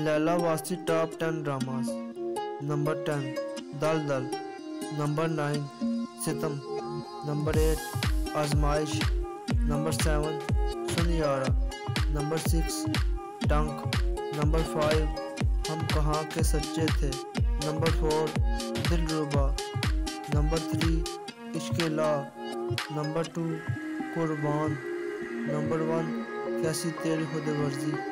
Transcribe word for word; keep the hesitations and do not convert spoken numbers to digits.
Laila Wasi top ten dramas. Number ten Dal Dal. Number nine Sitam. Number eight Azmaish. Number seven Suniyara. Number six टंक। Number five Hum Kahan Ke Sachay Thay. Number four Dilruba. Number three Ishq Laa. Number two Qurban. Number one Kaisi Teri खुद वर्जी।